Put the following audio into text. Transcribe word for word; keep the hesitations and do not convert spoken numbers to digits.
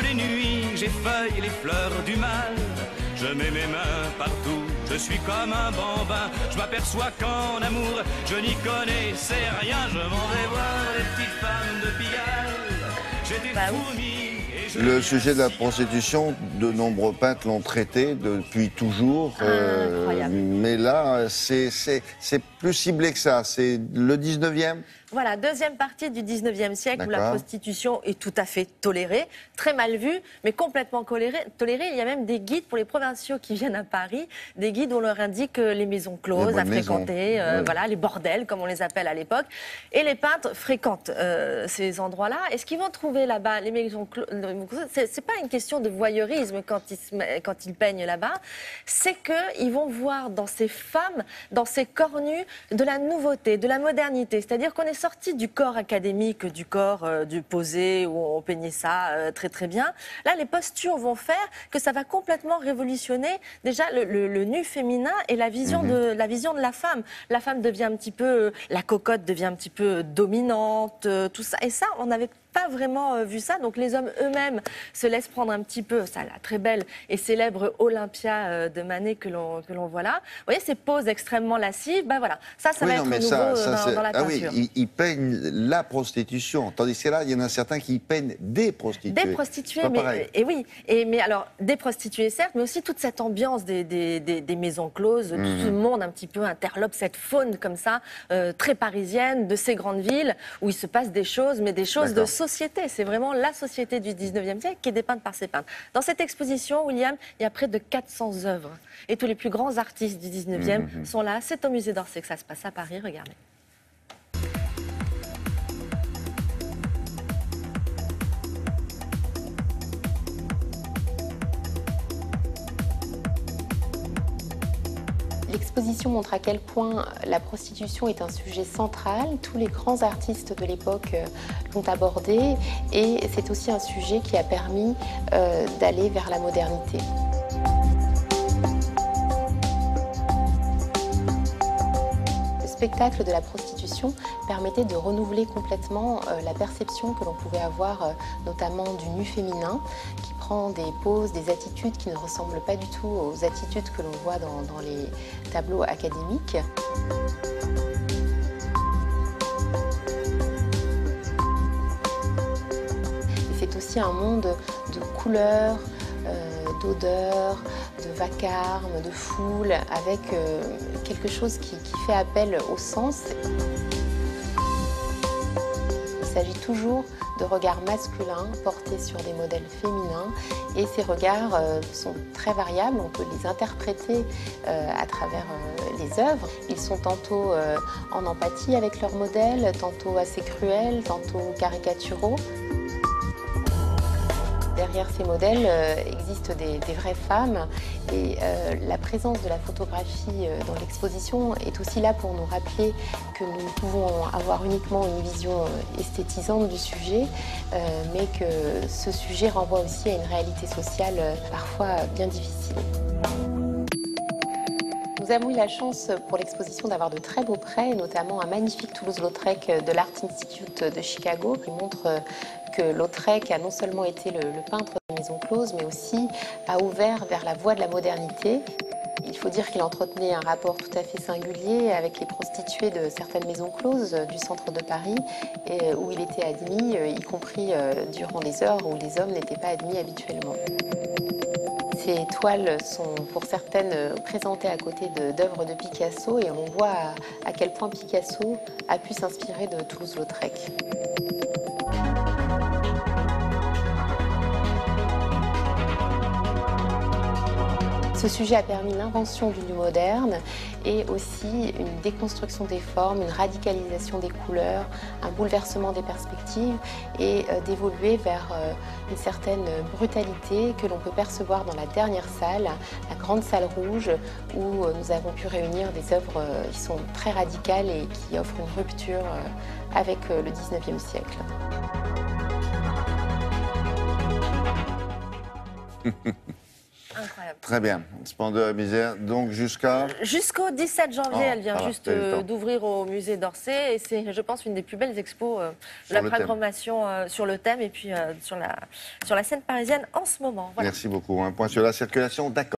les nuits, j'effeuille les fleurs du mal. Je mets mes mains partout, je suis comme un bambin. Je m'aperçois qu'en amour, je n'y connaissais rien. Je m'en vais voir les petites femmes de Pigalle. J'étais Bah oui. fourmi. Le sujet de la prostitution, de nombreux peintres l'ont traité depuis toujours. euh, Incroyable. mais là, c'est c'est- c'est plus ciblé que ça. C'est le dix-neuvième. Voilà, deuxième partie du dix-neuvième siècle où la D'accord. prostitution est tout à fait tolérée, très mal vue, mais complètement tolérée. tolérée. Il y a même des guides pour les provinciaux qui viennent à Paris, des guides où on leur indique euh, les maisons closes Les à bonnes maisons. fréquenter, euh, Oui. voilà, les bordels comme on les appelle à l'époque. Et les peintres fréquentent euh, ces endroits-là. Et ce qu'ils vont trouver là-bas, les maisons closes, c'est c'est pas une question de voyeurisme quand ils, se met- quand ils peignent là-bas, c'est qu'ils vont voir dans ces femmes, dans ces corps nus, de la nouveauté, de la modernité. C'est-à-dire qu'on est sorti du corps académique, du corps euh, du posé où on peignait ça euh, très très bien. Là, les postures vont faire que ça va complètement révolutionner déjà le, le- le nu féminin et la vision, Mhm. de, la vision de la femme. La femme devient un petit peu, euh, la cocotte devient un petit peu dominante, euh, tout ça. Et ça, on n'avait pas vraiment euh, vu ça. Donc les hommes eux-mêmes se laissent prendre un petit peu, ça la très belle et célèbre Olympia euh, de Manet que l'on que l'on voit là. Vous voyez ces poses extrêmement lascives, ben voilà, ça ça Oui, va non, être mais nouveau ça, euh, ça, dans, c'est- dans la ah oui, peinture. ils, ils peignent la prostitution. Tandis que là, il y en a certains qui peignent des prostituées. Des C'est prostituées, pas mais pareil. et oui, et mais alors des prostituées certes, mais aussi toute cette ambiance des, des, des, des maisons closes, tout Mhm. ce monde un petit peu interlope, cette faune comme ça, euh, très parisienne de ces grandes villes où il se passe des choses, mais des choses de D'accord. société. C'est vraiment la société du dix-neuvième siècle qui est dépeinte par ces peintres. Dans cette exposition, William, il y a près de quatre cents œuvres, et tous les plus grands artistes du dix-neuvième Mhm. sont là. C'est au musée d'Orsay que ça se passe à Paris. Regardez. L'exposition montre à quel point la prostitution est un sujet central. Tous les grands artistes de l'époque euh, l'ont abordé et c'est aussi un sujet qui a permis euh, d'aller vers la modernité. Le spectacle de la prostitution permettait de renouveler complètement euh, la perception que l'on pouvait avoir, euh, notamment du nu féminin, qui prend des poses, des attitudes qui ne ressemblent pas du tout aux attitudes que l'on voit dans, dans les tableaux académiques. Et c'est aussi un monde de couleurs, euh, d'odeurs, de vacarme, de foule, avec euh, quelque chose qui, qui fait appel au sens. Il s'agit toujours de regards masculins portés sur des modèles féminins et ces regards euh, sont très variables, on peut les interpréter euh, à travers euh, les œuvres. Ils sont tantôt euh, en empathie avec leurs modèles, tantôt assez cruels, tantôt caricaturaux. Derrière ces modèles euh, existent des, des vraies femmes et euh, la présence de la photographie euh, dans l'exposition est aussi là pour nous rappeler que nous ne pouvons avoir uniquement une vision euh, esthétisante du sujet, euh, mais que ce sujet renvoie aussi à une réalité sociale euh, parfois bien difficile. Nous avons eu la chance pour l'exposition d'avoir de très beaux prêts, notamment un magnifique Toulouse-Lautrec de l'Art Institute de Chicago qui montre que Lautrec a non seulement été le, le peintre des maisons closes, mais aussi a ouvert vers la voie de la modernité. Il faut dire qu'il entretenait un rapport tout à fait singulier avec les prostituées de certaines maisons closes du centre de Paris, et où il était admis, y compris durant les heures où les hommes n'étaient pas admis habituellement. Ces toiles sont pour certaines présentées à côté d'œuvres de, de Picasso et on voit à, à quel point Picasso a pu s'inspirer de Toulouse-Lautrec. Ce sujet a permis l'invention du nu moderne et aussi une déconstruction des formes, une radicalisation des couleurs, un bouleversement des perspectives et euh, d'évoluer vers euh, une certaine brutalité que l'on peut percevoir dans la dernière salle, la grande salle rouge, où euh, nous avons pu réunir des œuvres euh, qui sont très radicales et qui offrent une rupture euh, avec euh, le dix-neuvième siècle. Incroyable. Très bien. Splendeur et misère, donc jusqu'à... Jusqu'au dix-sept janvier, Oh, elle vient ça va, juste t'as eu le euh, temps. d'ouvrir au musée d'Orsay. Et c'est, je pense, une des plus belles expos euh, de Sur la le thème. programmation euh, sur le thème et puis euh, sur, la, sur la scène parisienne en ce moment. Voilà. Merci beaucoup. Un point sur la circulation, d'accord.